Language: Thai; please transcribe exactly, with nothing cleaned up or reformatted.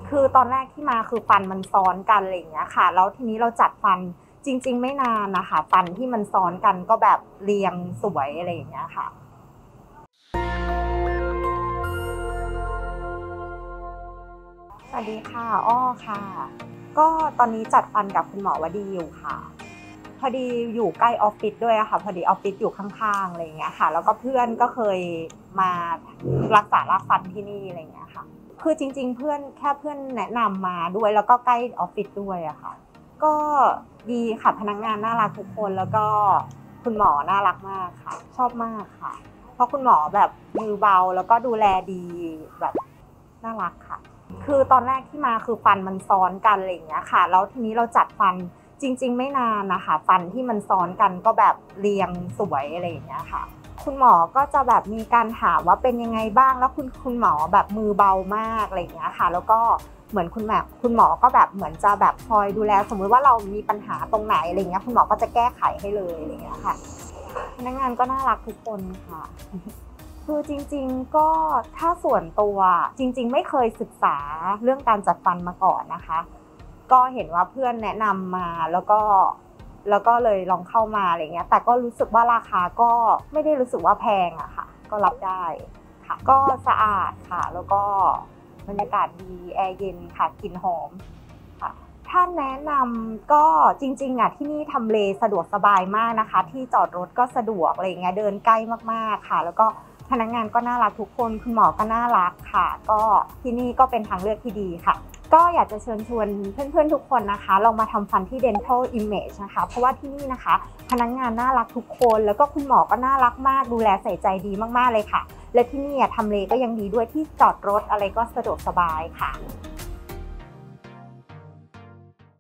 คือตอนแรกที่มาคือฟันมันซ้อนกันอะไรอย่างเงี้ยค่ะแล้วทีนี้เราจัดฟันจริงๆไม่นานนะคะฟันที่มันซ้อนกันก็แบบเรียงสวยอะไรอย่างเงี้ยค่ะสวัสดีค่ะอ้อค่ะก็ตอนนี้จัดฟันกับคุณหมอวดีอยู่ค่ะพอดีอยู่ใกล้ออฟฟิศด้วยอะค่ะพอดีออฟฟิศอยู่ข้างๆอะไรอย่างเงี้ยค่ะแล้วก็เพื่อนก็เคยมารักษารากฟันที่นี่อะไรอย่างเงี้ยค่ะคือจริงๆเพื่อนแค่เพื่อนแนะนำมาด้วยแล้วก็ใกล้ออฟฟิศด้วยอะค่ะก็ดีค่ะพนักงานน่ารักทุกคนแล้วก็คุณหมอน่ารักมากค่ะชอบมากค่ะเพราะคุณหมอแบบมือเบาแล้วก็ดูแลดีแบบน่ารักค่ะคือตอนแรกที่มาคือฟันมันซ้อนกันอะไรอย่างเงี้ยค่ะแล้วทีนี้เราจัดฟันจริงๆไม่นานนะคะฟันที่มันซ้อนกันก็แบบเรียงสวยอะไรอย่างเงี้ยค่ะคุณหมอก็จะแบบมีการถามว่าเป็นยังไงบ้างแล้วคุณคุณหมอแบบมือเบามากอะไรอย่างเงี้ยค่ะแล้วก็เหมือนคุณแม่คุณหมอก็แบบเหมือนจะแบบคอยดูแลสมมุติว่าเรามีปัญหาตรงไหนอะไรเงี้ยคุณหมอก็จะแก้ไขให้เลยอะไรเงี้ยค่ะพนักงานก็น่ารักทุกคนค่ะคือจริงๆก็ถ้าส่วนตัวจริงๆไม่เคยศึกษาเรื่องการจัดฟันมาก่อนนะคะก็เห็นว่าเพื่อนแนะนำมาแล้วก็แล้วก็เลยลองเข้ามาอะไรเงี้ยแต่ก็รู้สึกว่าราคาก็ไม่ได้รู้สึกว่าแพงอะค่ะก็รับได้ค่ะก็สะอาดค่ะแล้วก็บรรยากาศดีแอร์เย็นค่ะกลิ่นหอมค่ะถ้าแนะนำก็จริงๆอะที่นี่ทำเลสะดวกสบายมากนะคะที่จอดรถก็สะดวกอะไรเงี้ยเดินใกล้มากๆค่ะแล้วก็พนักงานก็น่ารักทุกคนคุณหมอก็น่ารักค่ะก็ที่นี่ก็เป็นทางเลือกที่ดีค่ะก็อยากจะเชิญชวนเพื่อนๆทุกคนนะคะลองมาทำฟันที่ Dental Image นะคะเพราะว่าที่นี่นะคะพนักงานน่ารักทุกคนแล้วก็คุณหมอก็น่ารักมากดูแลใส่ใจดีมากๆเลยค่ะและที่นี่ทำเลก็ยังดีด้วยที่จอดรถอะไรก็สะดวกสบายค่ะ